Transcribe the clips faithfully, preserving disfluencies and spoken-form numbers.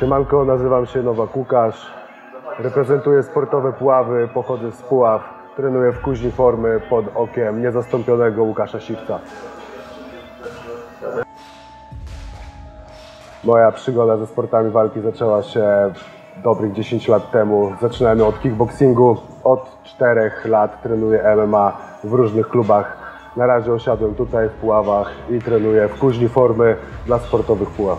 Siemanko, nazywam się Nowak Łukasz, reprezentuję sportowe Puławy, pochodzę z Puław, trenuję w Kuźni Formy pod okiem niezastąpionego Łukasza Siwca. Moja przygoda ze sportami walki zaczęła się dobrych dziesięć lat temu. Zaczynałem od kickboxingu, od czterech lat trenuję M M A w różnych klubach. Na razie osiadłem tutaj w Puławach i trenuję w Kuźni Formy dla sportowych Puław.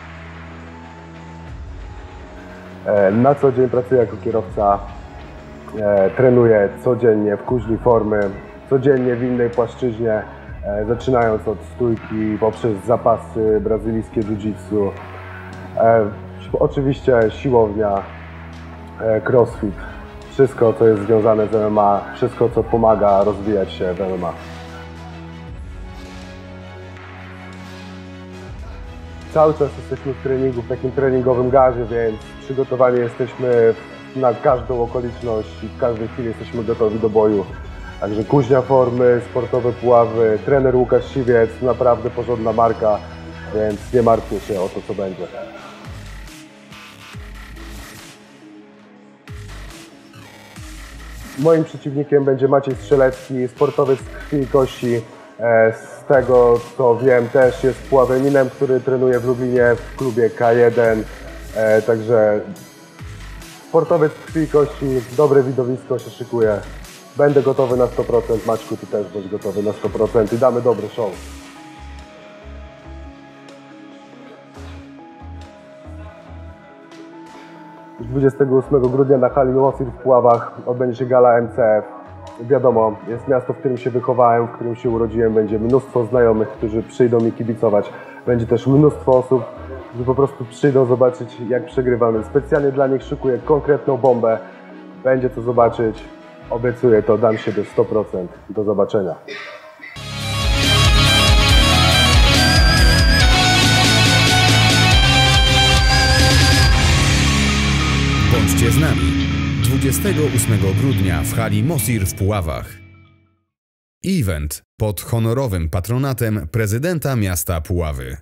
Na co dzień pracuję jako kierowca, trenuję codziennie w Kuźni Formy, codziennie w innej płaszczyźnie, zaczynając od stójki poprzez zapasy, brazylijskie jiu-jitsu, oczywiście siłownia, crossfit, wszystko co jest związane z M M A, wszystko co pomaga rozwijać się w M M A. Cały czas jesteśmy w treningu, w takim treningowym gazie, więc przygotowani jesteśmy na każdą okoliczność i w każdej chwili jesteśmy gotowi do boju. Także Kuźnia Formy, sportowe Puławy, trener Łukasz Siwiec, naprawdę porządna marka, więc nie martwcie się o to, co będzie. Moim przeciwnikiem będzie Maciej Strzelecki, sportowiec z krwi i kości. Z tego co wiem, też jest puławianinem, który trenuje w Lublinie w klubie K jeden. Także sportowiec z krwi i kości, dobre widowisko się szykuje. Będę gotowy na sto procent, Maćku, ty też bądź gotowy na sto procent i damy dobry show. dwudziestego ósmego grudnia na hali Mosir w Puławach odbędzie się gala M C F. Wiadomo, jest miasto, w którym się wychowałem, w którym się urodziłem, będzie mnóstwo znajomych, którzy przyjdą mi kibicować. Będzie też mnóstwo osób, którzy po prostu przyjdą zobaczyć, jak przegrywamy. Specjalnie dla nich szykuję konkretną bombę. Będzie co zobaczyć. Obiecuję to, dam siebie sto procent. Do zobaczenia. Bądźcie z nami dwudziestego ósmego grudnia w hali Mosir w Puławach. Event pod honorowym patronatem prezydenta miasta Puławy.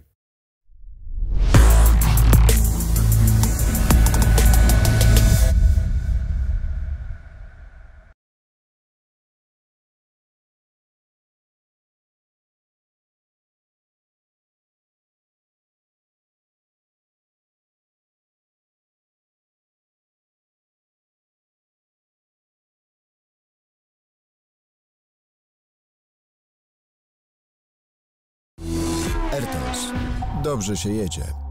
R T S. Dobrze się jedzie.